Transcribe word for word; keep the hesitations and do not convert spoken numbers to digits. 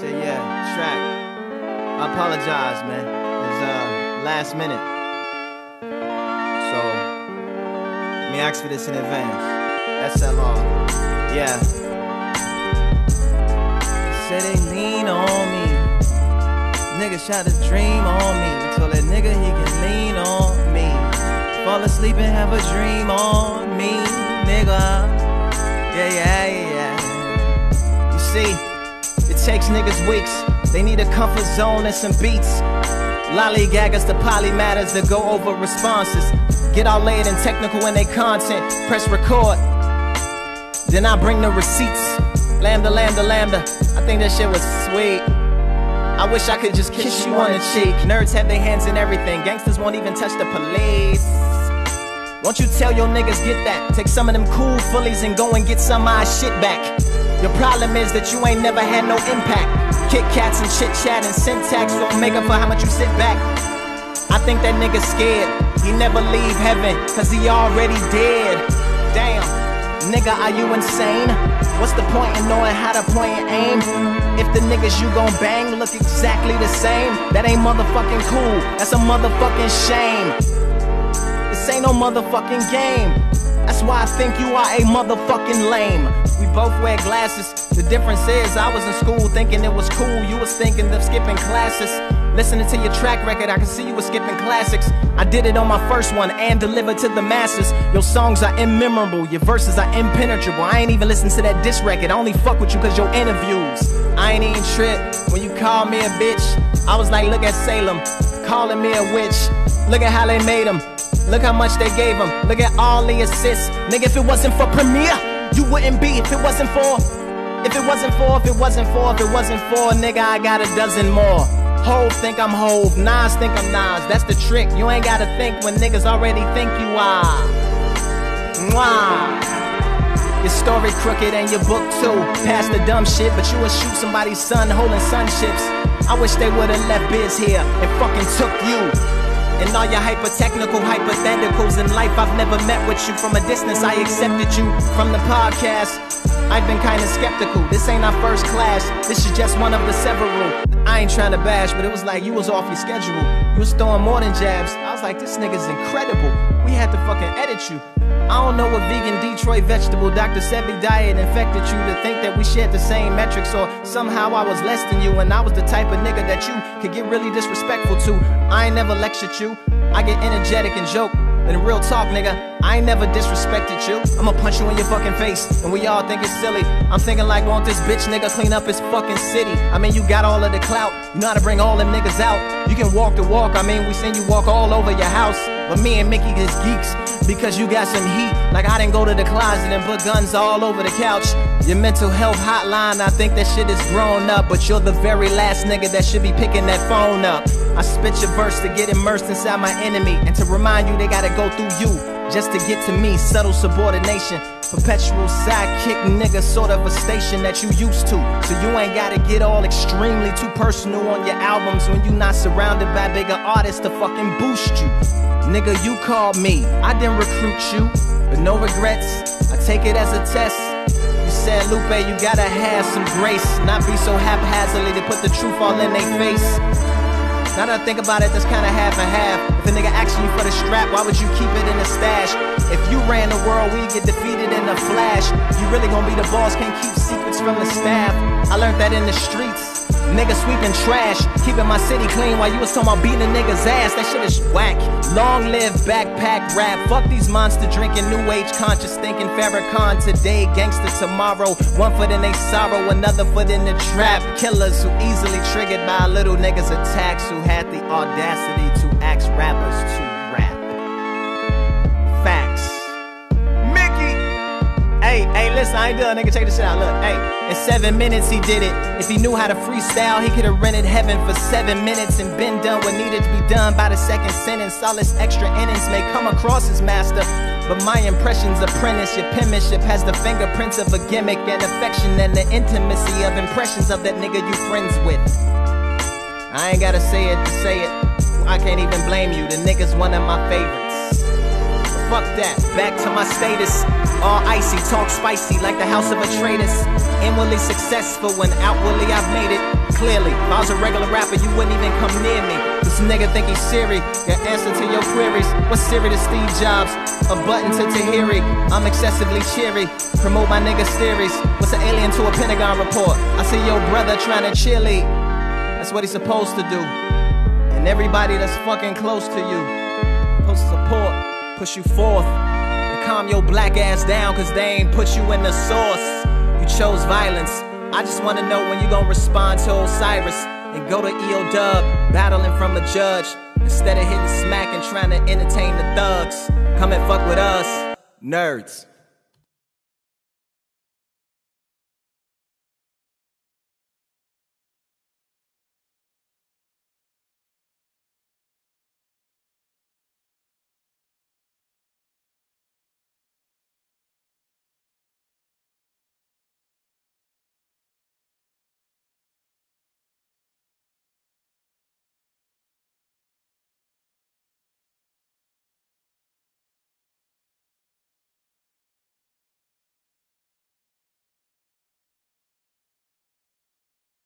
Yeah, yeah, track. I apologize, man. It was uh, last minute. So, let me ask for this in advance. S L R. Yeah. Said they lean on me. Nigga tried to dream on me. Told that nigga he can lean on me. Fall asleep and have a dream on me, nigga. Yeah, yeah, yeah. You see, it takes niggas weeks. They need a comfort zone and some beats. Lollygaggers to polymatters to go over responses. Get all laid and technical in they content. Press record. Then I bring the receipts. Lambda, lambda, lambda. I think that shit was sweet. I wish I could just kiss you on the cheek. Nerds have their hands in everything. Gangsters won't even touch the police. Won't you tell your niggas get that? Take some of them cool fullies and go and get some of my shit back. Your problem is that you ain't never had no impact. Kit Kats and chit chat and syntax don't make up for how much you sit back. I think that nigga's scared. He never leave heaven, cause he already dead. Damn, nigga, are you insane? What's the point in knowing how to point and aim? If the niggas you gon' bang look exactly the same, that ain't motherfucking cool, that's a motherfucking shame. This ain't no motherfucking game. That's why I think you are a motherfucking lame. We both wear glasses. The difference is I was in school thinking it was cool. You was thinking of skipping classes. Listening to your track record, I can see you was skipping classics. I did it on my first one and delivered to the masses. Your songs are immemorable, your verses are impenetrable. I ain't even listened to that diss record, I only fuck with you cause your interviews. I ain't even trip when you called me a bitch. I was like, look at Salem, calling me a witch. Look at how they made them. Look how much they gave him. Look at all the assists. Nigga, if it wasn't for Premiere, you wouldn't be. If it wasn't for, if it wasn't for, if it wasn't for, if it wasn't for, nigga, I got a dozen more. Hove think I'm Hove, Nas think I'm Nas. That's the trick. You ain't gotta think when niggas already think you are. Mwah. Your story crooked and your book too. Past the dumb shit, but you would shoot somebody's son holding sun chips. I wish they would've left Biz here and fucking took you. And all your hyper-technical hypotheticals in life, I've never met with you. From a distance, I accepted you. From the podcast, I've been kinda skeptical. This ain't our first class, this is just one of the several. I ain't trying to bash, but it was like you was off your schedule. You was throwing more than jabs. I was like, this nigga's incredible. We had to fucking edit you. I don't know what vegan Detroit vegetable Doctor Sebi diet infected you to think that we shared the same metrics, or somehow I was less than you and I was the type of nigga that you could get really disrespectful to. I ain't never lectured you. I get energetic and joke. And real talk, nigga, I ain't never disrespected you. I'ma punch you in your fucking face, and we all think it's silly. I'm thinking like, won't this bitch nigga clean up his fucking city? I mean, you got all of the clout, you know how to bring all them niggas out. You can walk the walk, I mean, we seen you walk all over your house. But me and Mickey is geeks, because you got some heat. Like I didn't go to the closet and put guns all over the couch. Your mental health hotline, I think that shit is grown up, but you're the very last nigga that should be picking that phone up. I spit your verse to get immersed inside my enemy, and to remind you they gotta go through you just to get to me. Subtle subordination, perpetual sidekick nigga, sort of a station that you used to. So you ain't gotta get all extremely too personal on your albums when you not surrounded by bigger artists to fucking boost you. Nigga, you called me, I didn't recruit you, but no regrets, I take it as a test. You said, Lupe, you gotta have some grace, not be so haphazardly to put the truth all in their face. Now that I think about it, that's kinda half and half. If a nigga asking you for the strap, why would you keep it in the stash? If you ran the world, we'd get defeated in a flash. You really gonna be the boss, can't keep secrets from the staff. I learned that in the streets. Nigga sweeping trash, keeping my city clean while you was talking about beating a nigga's ass. That shit is whack. Long live backpack rap. Fuck these monster drinking, new age conscious thinking. Farrakhan today, gangster tomorrow. One foot in they sorrow, another foot in the trap. Killers who easily triggered by little niggas' attacks, who had the audacity to ask rappers to rap. Facts. Mickey! Hey, hey, listen, I ain't done, nigga, check this shit out, look, hey. In seven minutes he did it. If he knew how to freestyle, he could've rented heaven for seven minutes and been done what needed to be done by the second sentence. All his extra innings may come across as master, but my impression's apprentice. Your penmanship has the fingerprints of a gimmick and affection and the intimacy of impressions of that nigga you friends with. I ain't gotta say it to say it. I can't even blame you, the nigga's one of my favorites. fuck that. Back to my status, all icy, talk spicy like the house of a traitor. Inwardly successful when outwardly I've made it. Clearly, if I was a regular rapper, you wouldn't even come near me. This nigga think he's Siri, got answer to your queries. What's Siri to Steve Jobs? A button to Tahiri. I'm excessively cheery, promote my nigga's theories. What's an alien to a Pentagon report? I see your brother trying to cheerlead. That's what he's supposed to do. And everybody that's fucking close to you, supposed to support, push you forth, and calm your black ass down, cause they ain't put you in the source. You chose violence. I just wanna know when you gon' respond to Osiris and go to E O Dub, battling from a judge, instead of hitting smack and trying to entertain the thugs. Come and fuck with us, nerds.